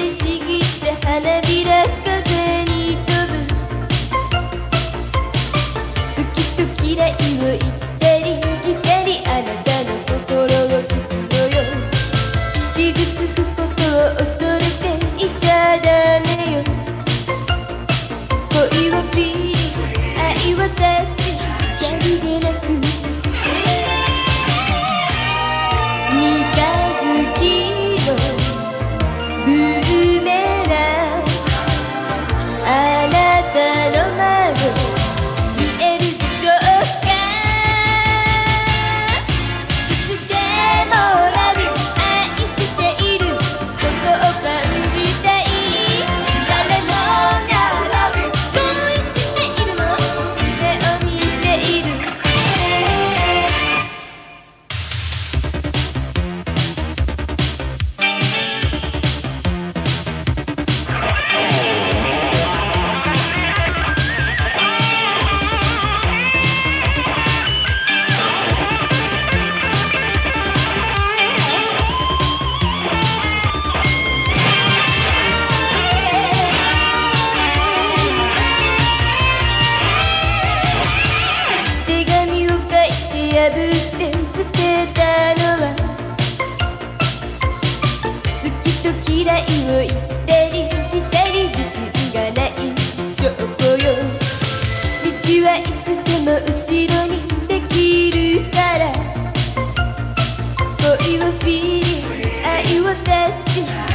でちぎった花びら風に飛ぶ。好きと嫌いを言ったり来たり、あなたの心を聞くのよ。傷つくことを恐れていちゃダメよ。恋はフィーリング、愛はタッチ、さりげなく三日月のブーメラン、あなたの窓見えるでしょうか。いつでもラブ愛していることを感じたい。誰もがラブ恋しているの夢を見ている。手紙を書いて破って捨てたのは、好きと嫌いを言ったり来たり自信がない証拠よ。道はいつでも後ろにできるから。恋はフィーリング、愛はタッチ、